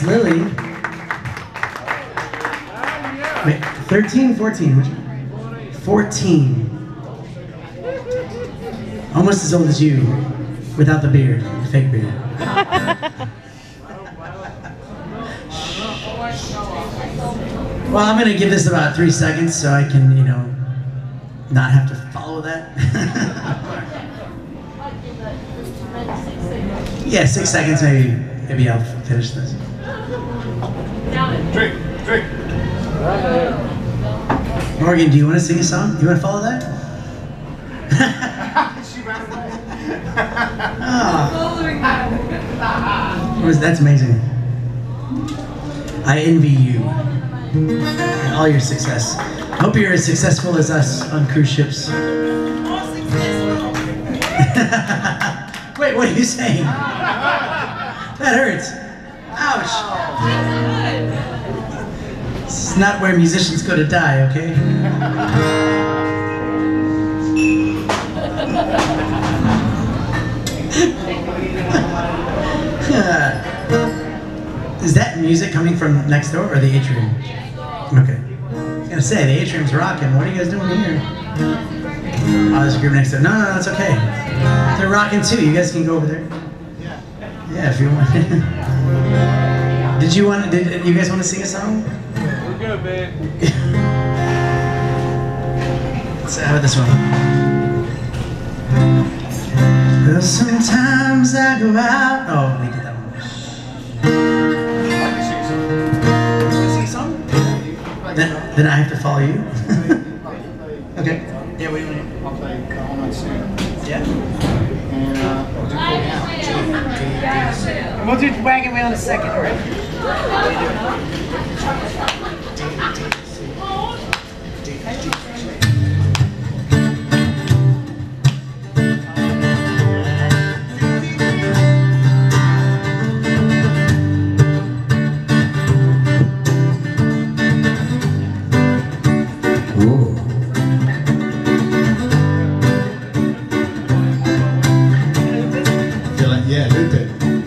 That's Lily. Wait, 13, 14? Which one? 14. Almost as old as you, without the beard, the fake beard. Well, I'm gonna give this about 3 seconds so I can, you know, not have to follow that. Yeah, 6 seconds, maybe I'll finish this. Drink. Morgan, do you want to sing a song? You want to follow that? She ran away. Oh. That's amazing. I envy you and all your success. Hope you're as successful as us on cruise ships. Wait, what are you saying? That hurts. Ouch. This is not where musicians go to die, okay? Is that music coming from next door or the atrium? Okay. I was gonna say, the atrium's rocking. What are you guys doing here? Oh, there's a group next door. No, it's okay. They're rocking too. You guys can go over there. Yeah, if you want. Did you guys want to sing a song? We're good, babe. How about this one? Well, sometimes I go out. Oh, we did that one. Sing a song? Then I have to follow you? Okay. Yeah, what do you want to do? I'll play Home on Soon. Yeah? And we'll do Pull Me Out. And we'll do Wagon Wheel in a second, all right? Yeah, do that.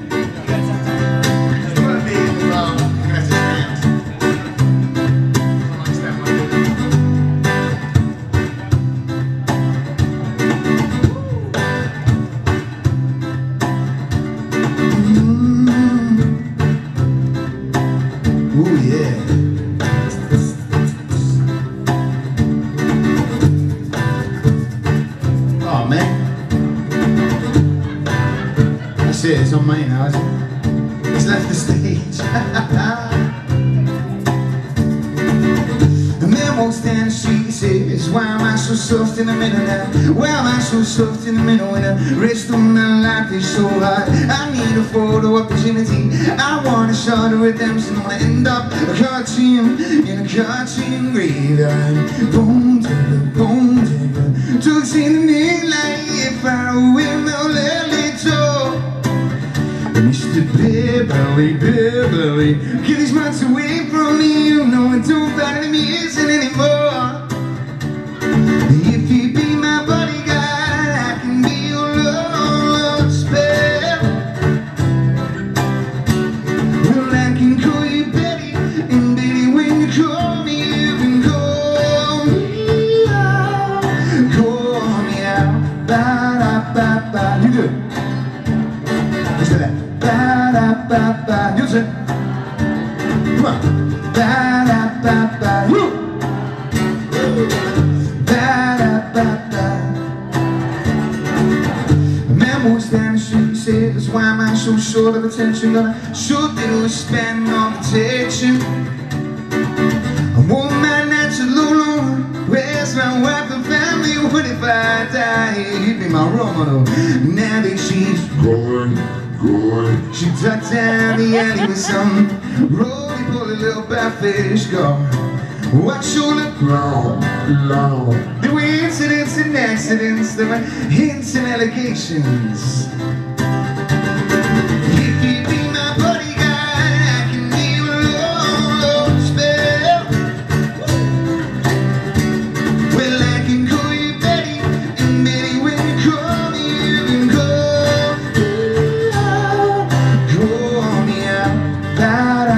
Ooh, yeah. Oh, man. That's it, it's on me now, isn't it? He's left the stage. The man walks down the street, he says, why am I so soft in the middle now? Why am I so soft in the middle when the rest of my life is so hard? I need a photo opportunity. I want a shot of redemption. I want to end up a cartoon in a cartoon graveyard. Bone digger, drugs in the midnight, far away my lonely toe. Mr. Beverly, get these months away from me. You know I don't find them easy anymore. If you be my bodyguard, I can be your love spell. Well, I can call you Betty, and Betty, when you call me, you can call me out. Call me out, ba-da-ba-ba. You do it. Listen to that. Ba-da-ba-ba. You say, come on. Ba-da-ba-ba. Woo! Ba-da-ba-ba. A man walks down the street, he says, why am I so short of attention? Gonna show little spend on protection. I want my natural Lord. Where's my wife and family? What if I die? You'd be my role model. Now that she's gone. She tucked down the alley with some roly-poly little badfish gone. Watch your lip long. There were incidents and accidents, there were hints and allegations. If you be my bodyguard, I can be your long spell. Well, I can call you Betty, and Betty, when you call me, you can call me out.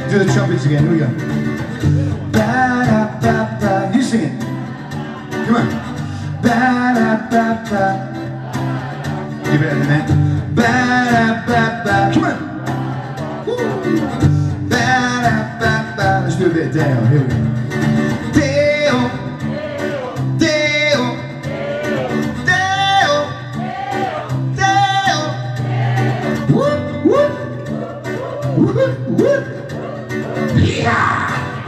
Do the trumpets again. Here we go. Ba-da-ba-ba. You sing it. Come on. Ba-da-ba-ba. You better than that. Ba-da-ba-ba. Come on. Ba-da-ba-ba. Let's do a bit of Dale. Here we go. Dale. Dale. Dale. Dale. Whoop, whoop. Whoop, whoop. Yeah.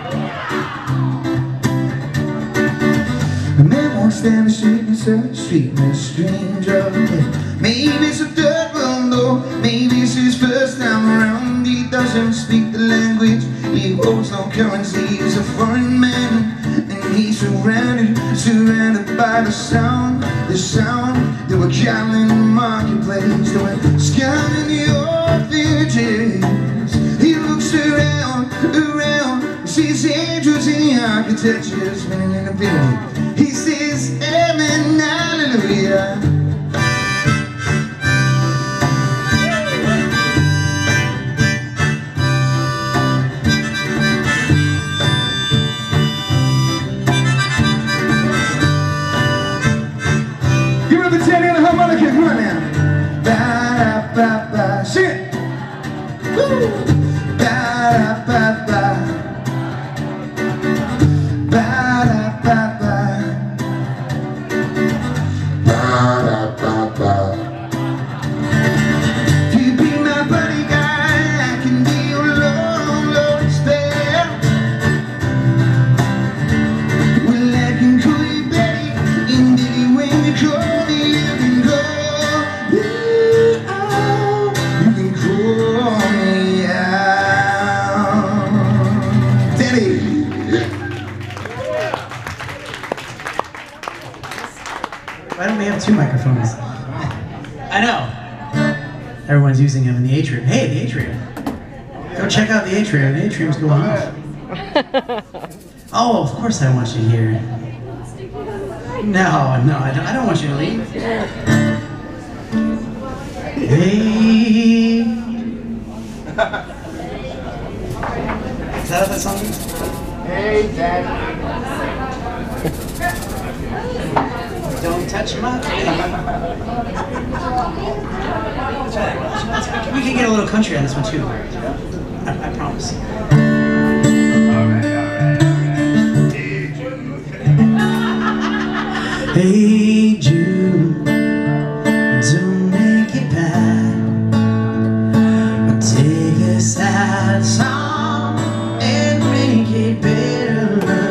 A man walks down the street and says, "Street with a stranger." Maybe it's a third world door, maybe it's his first time around. He doesn't speak the language, he holds no currency. He's a foreign man, and he's surrounded by the sound that we're calling the marketplace. That we're scanning the orphanages. He looks around, sees angels in the architecture, spinning in a building. He says, "Amen, hallelujah." Give it up the Teddy and the harmonica, come on now. Ba-da-ba-ba, sing it. Woo! Ba-da-ba-ba. Ba-da-ba-ba. Ba-da-ba-ba. You be my buddy guy, I can be your long spare. Well, I can call you Betty, and Betty, when you call me, you can call me out. You can call me out. Daddy. Why don't we have two microphones? I know. Everyone's using them in the atrium. Hey, the atrium. Go check out the atrium. The atrium's going off. Oh, of course I want you here. No, I don't want you to leave. Hey. Is that what that song is? Hey, Dad. Don't touch my We can get a little country on this one too. I promise. Hey Jude, don't make it bad. Take a sad song and make it better.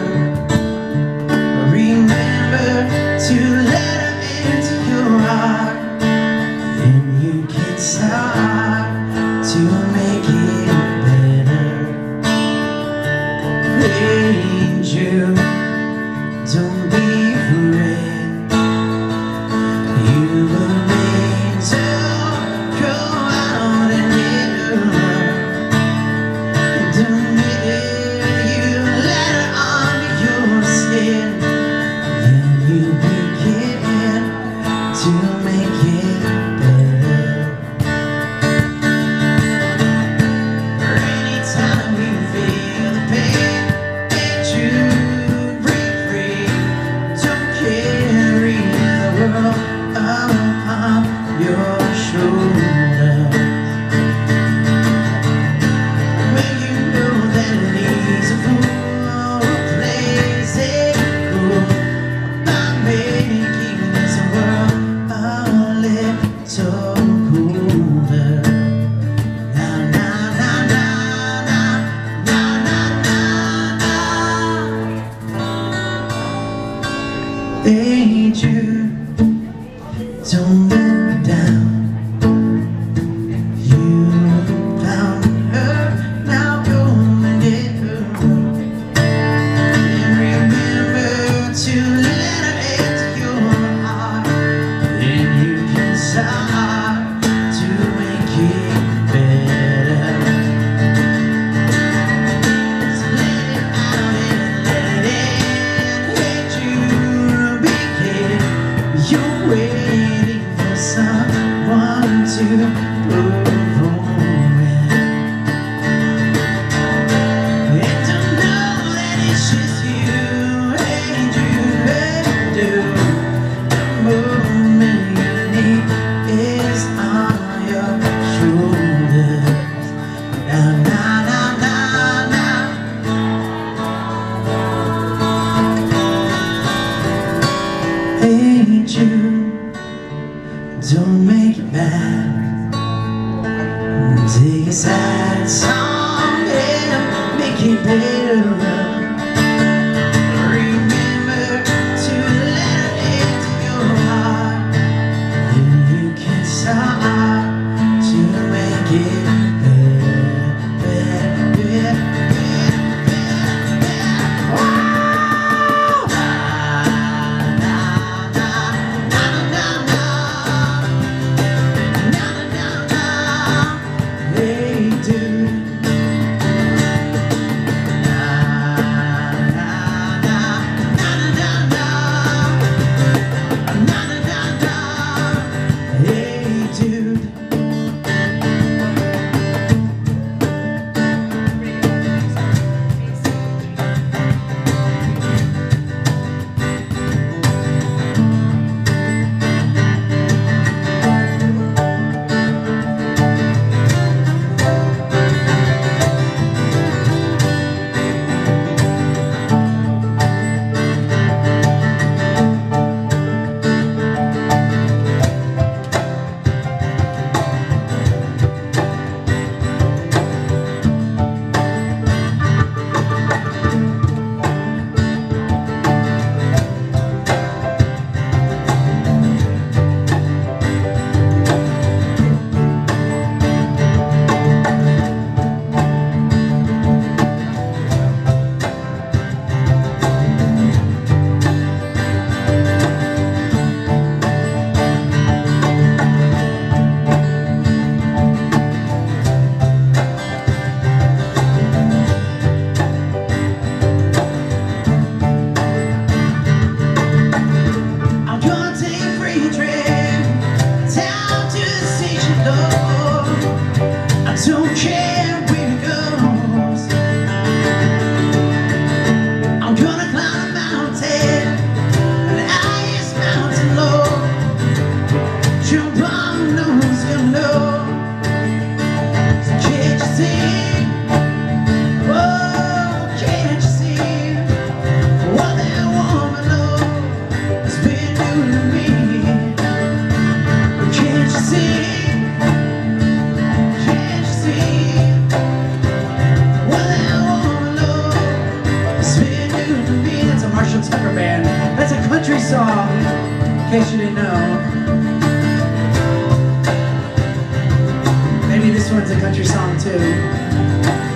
Remember to let her into your heart, then you can start to make it better. Hey Jude, don't be afraid. You were made to go out and get love. Don't let you let her under your skin. Then you begin to make it better. Anytime you feel the pain, let you break free. Don't carry the world upon your shoulders. When you know that he's a fool who plays it cool by making this world a little colder. Na na na na na na na na na. Hey Jude, don't let me down. You found her, now go and get her. And remember to let her into your heart, then you can start to make it better. So let it out and let it in. Let you begin. You're waiting for someone to perform it. a sad song and make it better. Remember to let it into your heart, then you can start to make it better, better, better, better, better, better. Oh! Na, na, na, na, na, na, na, na, na, na. Hey, dude. Don't care where it goes. I'm gonna climb a mountain, the highest mountain low. Jump on, no one's gonna know. So can't you see? Oh, can't you see what that woman knows has been doing to me? Can't you see? That's a country song, in case you didn't know. Maybe this one's a country song too.